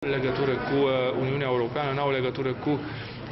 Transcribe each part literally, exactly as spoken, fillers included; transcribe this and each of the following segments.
legătură cu Uniunea Europeană, nu au legătură cu uh,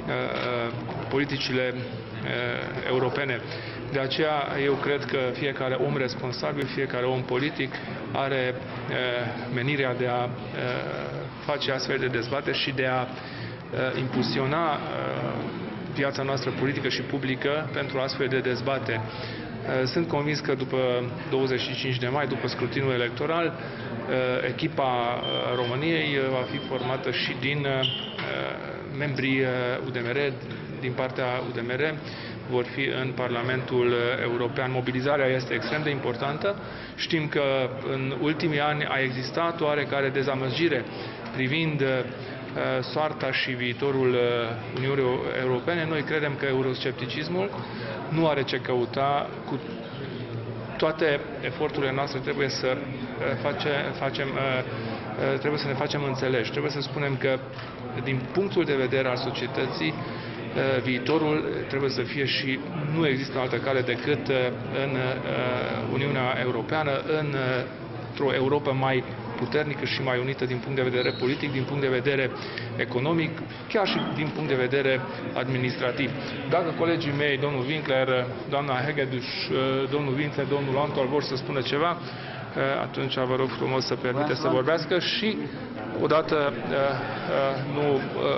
politicile uh, europene. De aceea eu cred că fiecare om responsabil, fiecare om politic are uh, menirea de a uh, face astfel de dezbateri și de a uh, impulsiona uh, viața noastră politică și publică pentru astfel de dezbateri. Sunt convins că după douăzeci și cinci de mai, după scrutinul electoral, echipa României va fi formată și din membrii U D M R, din partea U D M R, vor fi în Parlamentul European. Mobilizarea este extrem de importantă. Știm că în ultimii ani a existat oarecare dezamăgire privind soarta și viitorul Uniunii Europene. Noi credem că euroscepticismul nu are ce căuta. Cu toate eforturile noastre trebuie să face, facem, trebuie să ne facem înțeleși. Trebuie să spunem că din punctul de vedere al societății, viitorul trebuie să fie și nu există altă cale decât în Uniunea Europeană, într-o Europa mai puternică și mai unită din punct de vedere politic, din punct de vedere economic, chiar și din punct de vedere administrativ. Dacă colegii mei, domnul Winkler, doamna Hegedus, domnul Winkler, domnul Antol vor să spună ceva, atunci vă rog frumos să permite să vorbească și odată nu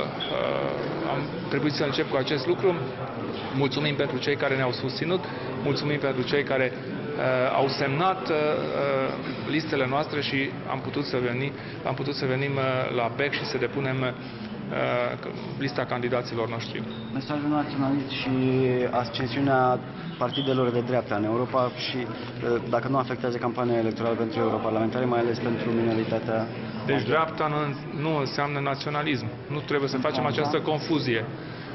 am trebuit să încep cu acest lucru. Mulțumim pentru cei care ne-au susținut, mulțumim pentru cei care Uh, au semnat uh, listele noastre și am putut să venim, am putut să venim uh, la B E C și să depunem uh, lista candidaților noștri. Mesajul naționalist și ascensiunea partidelor de dreapta în Europa și uh, dacă nu afectează campania electorală pentru europarlamentare, mai ales pentru minoritatea. Deci dreapta nu, nu înseamnă naționalism. Nu trebuie să facem această confuzie.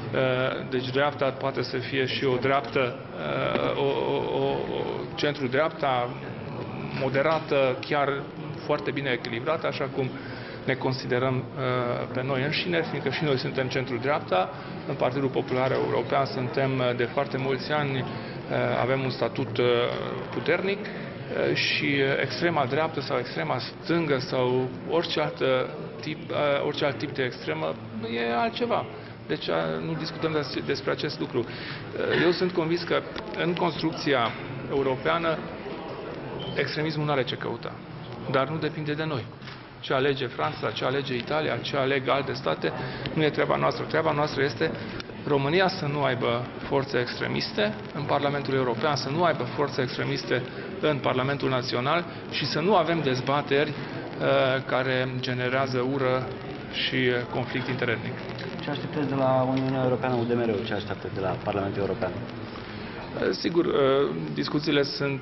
Deci dreapta poate să fie și o dreaptă, o, o, o centru-dreapta moderată, chiar foarte bine echilibrată, așa cum ne considerăm pe noi înșine, fiindcă și noi suntem centru-dreapta. În Partidul Popular European suntem de foarte mulți ani, avem un statut puternic și extrema dreaptă sau extrema stângă sau orice alt tip, orice alt tip de extremă e altceva. Deci nu discutăm despre acest lucru. Eu sunt convins că în construcția europeană extremismul nu are ce căuta. Dar nu depinde de noi. Ce alege Franța, ce alege Italia, ce aleg alte state, nu e treaba noastră. Treaba noastră este România să nu aibă forțe extremiste în Parlamentul European, să nu aibă forțe extremiste în Parlamentul Național și să nu avem dezbateri uh, care generează ură și conflict interetnic. Ce așteptați de la Uniunea Europeană, U D M R-ul? Ce așteptați de la Parlamentul European? Sigur, discuțiile sunt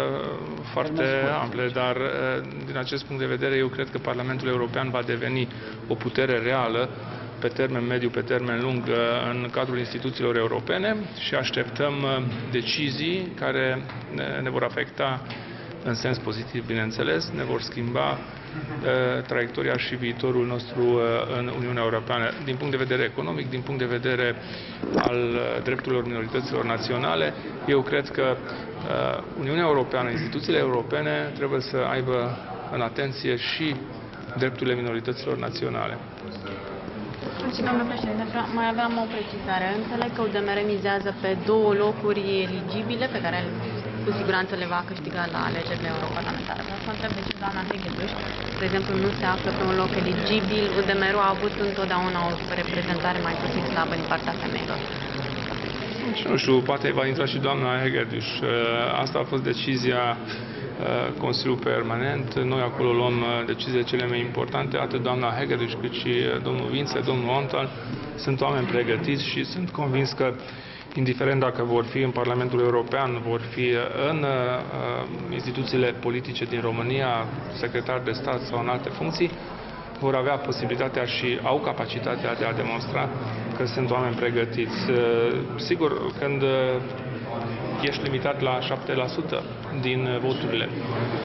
foarte ample, dar din acest punct de vedere eu cred că Parlamentul European va deveni o putere reală pe termen mediu, pe termen lung în cadrul instituțiilor europene și așteptăm decizii care ne vor afecta în sens pozitiv, bineînțeles, ne vor schimba traiectoria și viitorul nostru în Uniunea Europeană. Din punct de vedere economic, din punct de vedere al drepturilor minorităților naționale, eu cred că Uniunea Europeană, instituțiile europene trebuie să aibă în atenție și drepturile minorităților naționale. Și, domnule președinte, mai aveam o precizare. Înțeleg că U D M R mizează pe două locuri eligibile pe care cu siguranță le va câștiga la alegerile europarlamentare. Vreau să întreb de ce doamna Hegedus, de exemplu, nu se află pe un loc eligibil. U D M R-ul a avut întotdeauna o reprezentare mai puțin slabă din partea femeilor. Nu știu, poate va intra și doamna Hegedus. Asta a fost decizia Consiliul Permanent. Noi acolo luăm deciziile cele mai importante. Atât doamna Hegedus cât și domnul Vințe, domnul Antal sunt oameni pregătiți și sunt convins că indiferent dacă vor fi în Parlamentul European, vor fi în uh, instituțiile politice din România, secretari de stat sau în alte funcții, vor avea posibilitatea și au capacitatea de a demonstra că sunt oameni pregătiți. Uh, sigur, când uh, ești limitat la șapte la sută din voturile